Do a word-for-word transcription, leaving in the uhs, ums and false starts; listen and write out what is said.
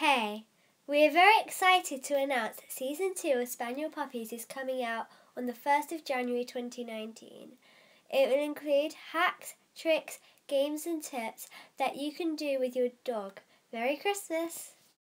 Hey, we are very excited to announce that Season two of Spaniel Puppies is coming out on the first of January twenty nineteen. It will include hacks, tricks, games and tips that you can do with your dog. Merry Christmas!